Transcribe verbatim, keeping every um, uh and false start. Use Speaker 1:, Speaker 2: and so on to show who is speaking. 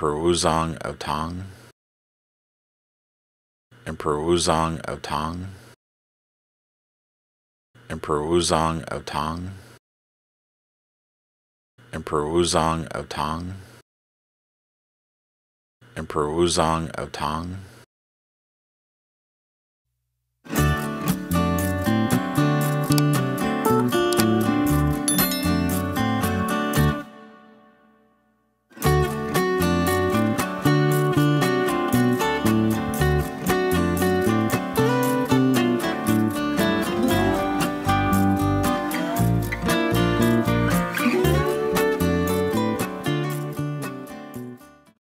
Speaker 1: Emperor Wuzong of Tang, Emperor Wuzong of Tang, Emperor Wuzong of Tang, Emperor Wuzong of Tang, Emperor Wuzong of Tang.